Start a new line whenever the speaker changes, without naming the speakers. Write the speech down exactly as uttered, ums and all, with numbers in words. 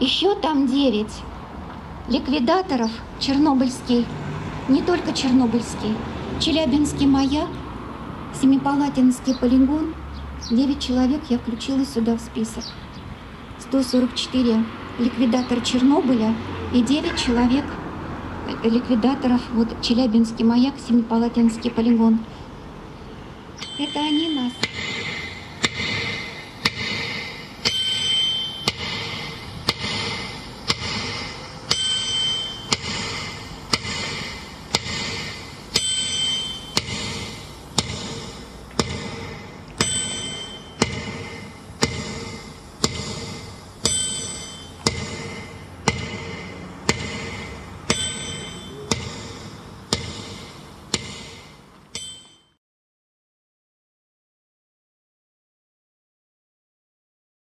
Еще там девять ликвидаторов, Чернобыльский, не только Чернобыльский, Челябинский маяк, Семипалатинский полигон. девять человек я включила сюда в список. сто сорок четыре ликвидатора Чернобыля и девять человек ликвидаторов, вот Челябинский маяк, Семипалатинский полигон. Это они нас